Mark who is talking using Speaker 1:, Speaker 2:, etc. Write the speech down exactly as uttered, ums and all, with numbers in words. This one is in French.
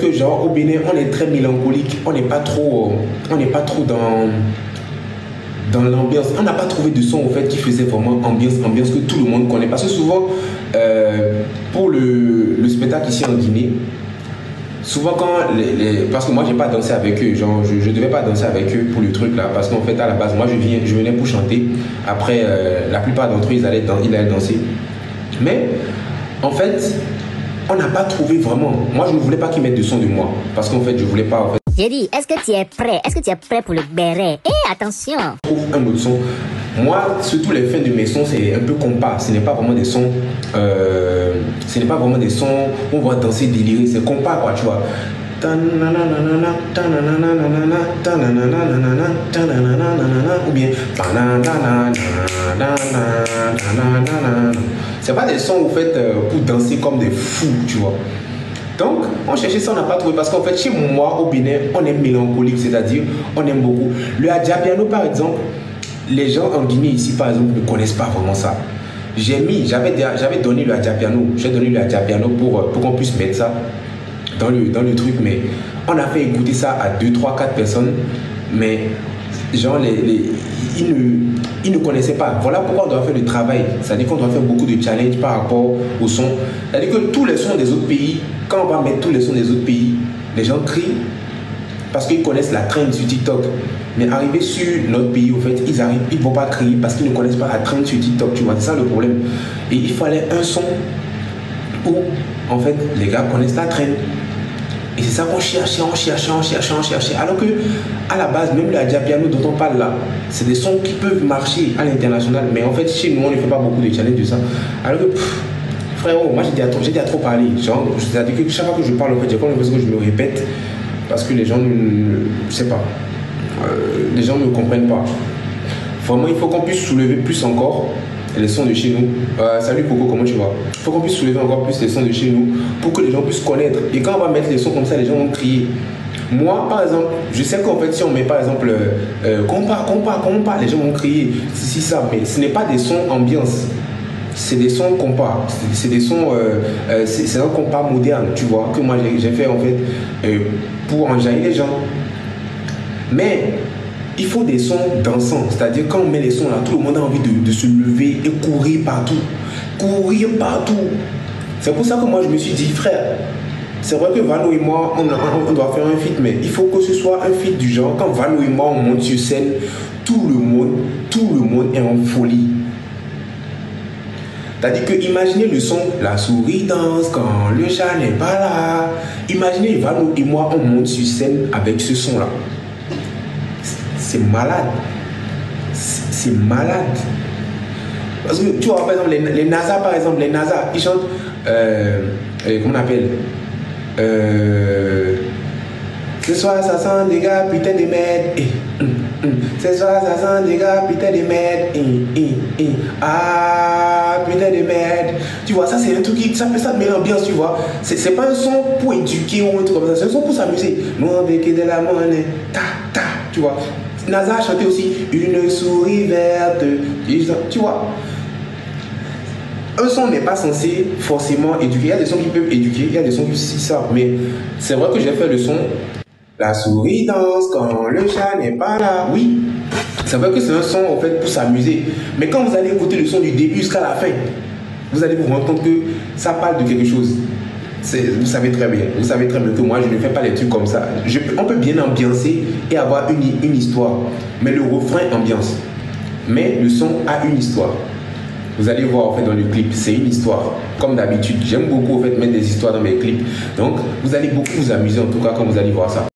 Speaker 1: que genre au Bénin, on est très mélancolique, on n'est pas trop, on n'est pas trop dans dans l'ambiance. On n'a pas trouvé de son au fait qui faisait vraiment ambiance, ambiance que tout le monde connaît. Parce que souvent, euh, pour le, le spectacle ici en Guinée, souvent quand les, les, parce que moi j'ai pas dansé avec eux, genre je, je devais pas danser avec eux pour le truc là, parce qu'en fait à la base moi je viens, je venais pour chanter. Après euh, la plupart d'entre eux ils allaient, dans, ils allaient danser. Mais en fait on n'a pas trouvé vraiment. Moi je ne voulais pas qu'ils mettent de son de moi, parce qu'en fait je voulais pas en fait.
Speaker 2: J'ai dit, est-ce que tu es prêt? Est-ce que tu es prêt pour le béret? Eh, attention!
Speaker 1: Trouve un autre son. Moi, surtout les fins de mes sons, c'est un peu compas. Ce n'est pas vraiment des sons. Euh, ce n'est pas vraiment des sons où on va danser, délirer. C'est compas, quoi, tu vois. Ou bien. C'est pas des sons, vous faites pour danser comme des fous, tu vois. Donc, on cherchait ça, on n'a pas trouvé. Parce qu'en fait, chez moi, au Bénin, on est mélancolique, c'est-à-dire, on aime beaucoup. Le Adjapiano, par exemple, les gens en Guinée, ici, par exemple, ne connaissent pas vraiment ça. J'ai mis, j'avais, j'avais donné le Adjapiano, j'ai donné le Adjapiano pour, pour qu'on puisse mettre ça dans le, dans le truc, mais on a fait écouter ça à deux, trois, quatre personnes, mais genre, les, les, ils, ne, ils ne connaissaient pas. Voilà pourquoi on doit faire le travail. C'est-à-dire qu'on doit faire beaucoup de challenges par rapport au son. C'est-à-dire que tous les sons des autres pays, quand on va mettre tous les sons des autres pays, les gens crient parce qu'ils connaissent la trend sur TikTok. Mais arriver sur notre pays, au fait, ils arrivent, ils ne vont pas crier parce qu'ils ne connaissent pas la trend sur TikTok. Tu vois, c'est ça le problème. Et il fallait un son où, en fait, les gars connaissent la trend. Et c'est ça qu'on cherchait, on cherchait, on cherchait, on cherchait. Alors que, à la base, même le Adjapiano dont on parle là, c'est des sons qui peuvent marcher à l'international. Mais en fait, chez nous, on ne fait pas beaucoup de challenges de ça. Alors que, pff, frérot, moi j'ai dit à trop, j'ai dit à trop parler. Genre, c'est-à-dire que chaque fois que je parle, en fait, j'ai pas l'impression que je me répète. Parce que les gens ne, je sais pas, euh, les gens ne comprennent pas. Vraiment, il faut qu'on puisse soulever plus encore les sons de chez nous. Euh, salut Coco, comment tu vas? Il faut qu'on puisse soulever encore plus les sons de chez nous pour que les gens puissent connaître. Et quand on va mettre les sons comme ça, les gens vont crier. Moi, par exemple, je sais qu'en fait, si on met par exemple euh, compas, compas, compas, les gens vont crier. Si ça, mais ce n'est pas des sons ambiance. C'est des sons compas. C'est des sons, euh, euh, c'est un compas moderne, tu vois, que moi j'ai fait en fait euh, pour enjailler les gens. Mais il faut des sons dansants, c'est-à-dire quand on met les sons là, tout le monde a envie de, de se lever et courir partout. Courir partout. C'est pour ça que moi je me suis dit, frère, c'est vrai que Vano et moi, on, a, on doit faire un feat, mais il faut que ce soit un feat du genre, quand Vano et moi on monte sur scène, tout le monde, tout le monde est en folie. C'est-à-dire que imaginez le son, la souris danse quand le chat n'est pas là. Imaginez Vano et moi on monte sur scène avec ce son là. C'est malade. C'est malade. Parce que tu vois, par exemple, les, les NASA, par exemple, les NASA, ils chantent, euh, euh, comment on appelle euh, ce soir, ça sent des gars, putain de merde. Eh, hum, hum. Ce soir, ça sent des gars, putain de merde. Eh, eh, eh. Ah, putain de merde. Tu vois, ça, c'est un truc qui, ça, ça met l'ambiance, tu vois. C'est pas un son pour éduquer ou un truc comme ça. C'est un son pour s'amuser. Nous, on veut que de la monnaie. Ta, ta, tu vois. NASA a chanté aussi une souris verte, tu vois. Un son n'est pas censé forcément éduquer. Il y a des sons qui peuvent éduquer, il y a des sons qui savent. Mais c'est vrai que j'ai fait le son. La souris danse quand le chat n'est pas là. Oui, c'est vrai que c'est un son en fait pour s'amuser. Mais quand vous allez écouter le son du début jusqu'à la fin, vous allez vous rendre compte que ça parle de quelque chose. Vous savez très bien, vous savez très bien que moi je ne fais pas les trucs comme ça. Je, on peut bien ambiancer et avoir une, une histoire, mais le refrain ambiance. Mais le son a une histoire. Vous allez voir en fait dans le clip, c'est une histoire. Comme d'habitude, j'aime beaucoup en fait mettre des histoires dans mes clips. Donc vous allez beaucoup vous amuser en tout cas quand vous allez voir ça.